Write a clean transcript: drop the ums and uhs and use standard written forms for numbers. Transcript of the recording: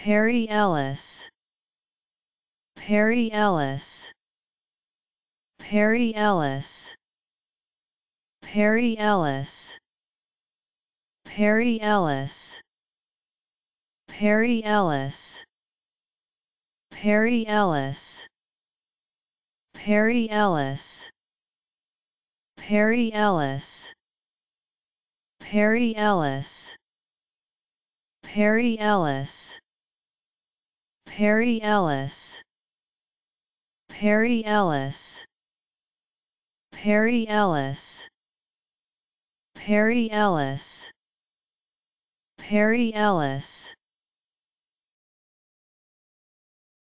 Perry Ellis, Perry Ellis, Perry Ellis, Perry Ellis, Perry Ellis, Perry Ellis, Perry Ellis, Perry Ellis, Perry Ellis, Perry Ellis, Perry Ellis, Perry Ellis, Perry Ellis, Perry Ellis, Perry Ellis, Perry Ellis,